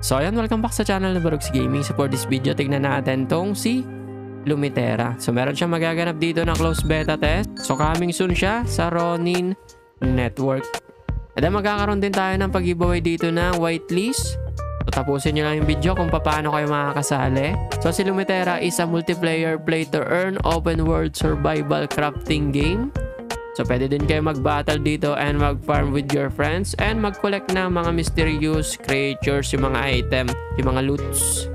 So ayan, welcome back sa channel na Barugs Gaming. So for this video, tignan natin tong si Lumitera. So meron siyang magaganap dito na closed beta test. So coming soon siya sa Ronin Network. And then magkakaroon din tayo ng pag-giveaway dito na whitelist. So tapusin nyo lang yung video kung paano kayo makakasali. So si Lumitera is a multiplayer play to earn open world survival crafting game. So pwede din kayo mag-battle dito and mag-farm with your friends and mag-collect ng mga mysterious creatures, yung mga item, yung mga loots.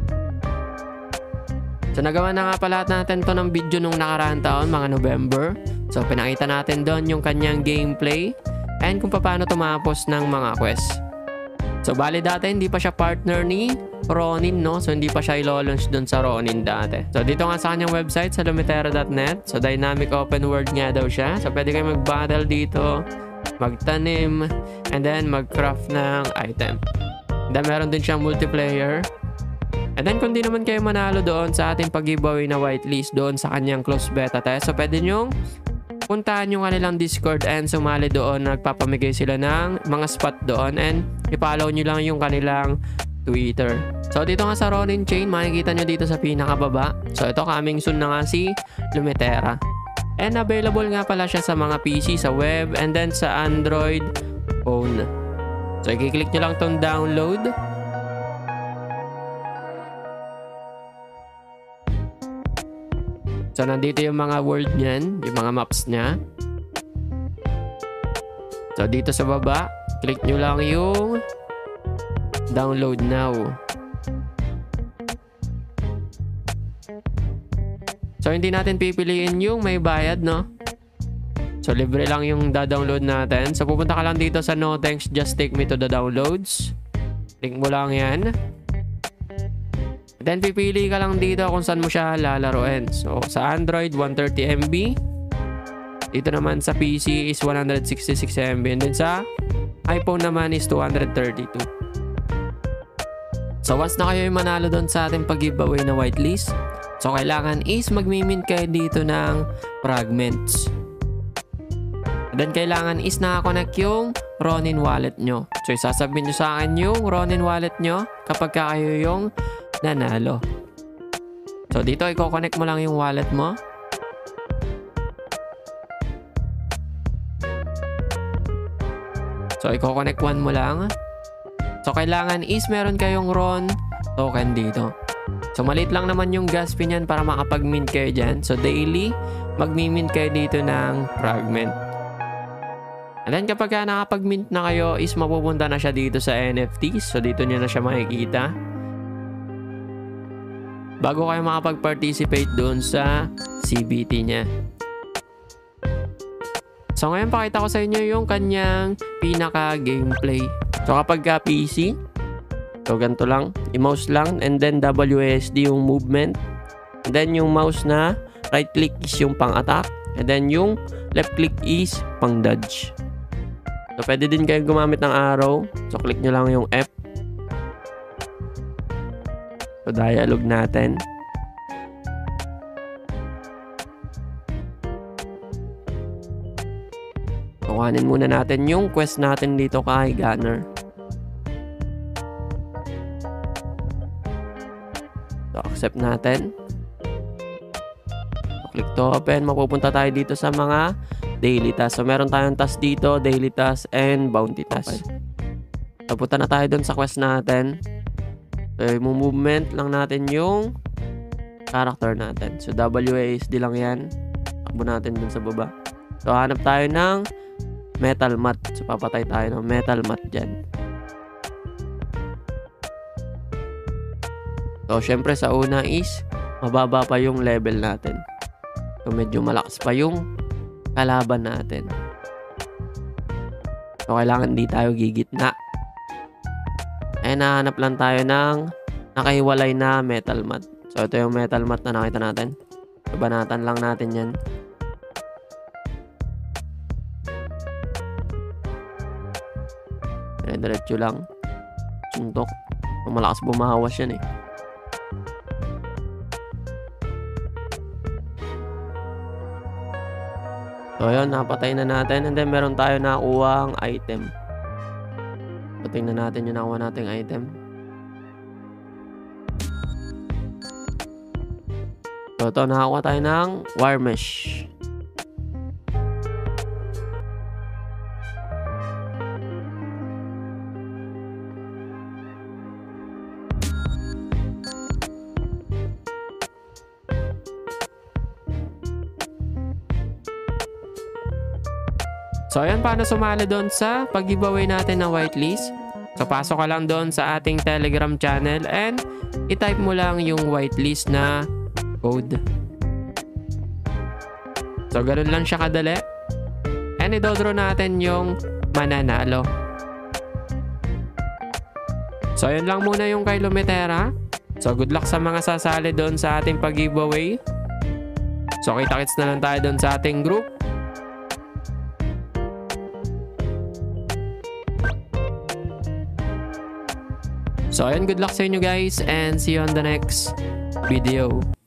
So nagawa na nga pala natin to ng video nung nakaraang taon, mga November. So pinakita natin doon yung kanyang gameplay and kung paano tumapos ng mga quest. So bali dati hindi pa siya partner ni Ronin, no? So hindi pa siya ilo-launch dun sa Ronin dati. So dito nga sa kanyang website sa lumitera.net. So dynamic open world nga daw siya. So pwede kayo mag-battle dito, magtanim, and then mag-craft ng item. And then meron din siyang multiplayer. And then kung di naman kayo manalo doon sa ating pag-giveaway na whitelist doon sa kanyang closed beta test, so pwede nyong puntahan yung kanilang Discord and sumali doon. Nagpapamigay sila ng mga spot doon and i-follow nyo lang yung kanilang Twitter. So dito nga sa Ronin Chain, makikita nyo dito sa pinakababa. So ito, coming soon na nga si Lumitera. And available nga pala siya sa mga PC, sa web, and then sa Android phone. So i-click nyo lang tong download. So nandito yung mga world niyan, yung mga maps niya. So dito sa baba, click nyo lang yung download now. So hindi natin pipiliin yung may bayad, no? So libre lang yung da-download natin. So pupunta ka lang dito sa no thanks, just take me to the downloads. Link mo lang yan. Then pipili ka lang dito kung saan mo siya lalaroin. So sa Android 130 MB. Dito naman sa PC is 166 MB. And then sa iPhone naman is 232. So once na kayo yung manalo doon sa ating pag-giveaway na whitelist, so kailangan is magmi-mint kayo dito ng fragments. And then kailangan is nakakonect yung Ronin wallet nyo. So isasabihin nyo sa akin yung Ronin wallet nyo kapag kayo yung nanalo. So dito i-connect mo lang yung wallet mo. So i-connect one mo lang. So kailangan is meron kayong RON token dito. So maliit lang naman yung gas fee niyan para makapag-mint kayo dyan. So daily mag-mint kayo dito ng fragment. And then kapag nakapag-mint na kayo is mapupunta na siya dito sa NFTs. So dito nyo na siya makikita. Bago kayo makapag-participate doon sa CBT niya. So ngayon pakita ko sa inyo yung kanyang pinaka-gameplay. So kapag ka PC, so ganito lang, i-mouse lang and then WASD yung movement. And then yung mouse na right click is yung pang-attack. And then yung left click is pang-dodge. So pwede din kayo gumamit ng arrow. So click nyo lang yung F. So dialogue natin. So kuhanin muna natin yung quest natin dito kay Gunner. So accept natin. So, click to open. Mapupunta tayo dito sa mga daily task. So meron tayong task dito, daily task and bounty task. So punta na tayo dun sa quest natin. So, movement lang natin yung character natin. So, WASD lang yan. Takbo natin dun sa baba. So, hanap tayo ng metal mat. So, papatay tayo ng metal mat dyan. So, syempre sa una is mababa pa yung level natin. So, medyo malakas pa yung kalaban natin. So, kailangan di tayo gigitna. Eh, nahanap lang tayo ng nakahiwalay na metal mat. So, ito yung metal mat na nakita natin. So, banatan lang natin yan. Diretso lang. Suntok. Malakas bumahawas yan eh. So, yun. Napatay na natin. And then, meron tayo nakuha ang item. So, tingnan natin yung nakuha nating item. So ito, nakakuha tayo ng wire mesh. So ayan, paano sumali doon sa pag-giveaway natin ng whitelist. So pasok ka lang doon sa ating Telegram channel and i-type mo lang yung whitelist na code. So ganun lang siya kadali. And i-draw natin yung mananalo. So ayan lang muna yung kay Lumitera. So good luck sa mga sasali doon sa ating pag-giveaway. So kita-kits na lang tayo doon sa ating group. So ayun, good luck sa inyo guys and see you on the next video.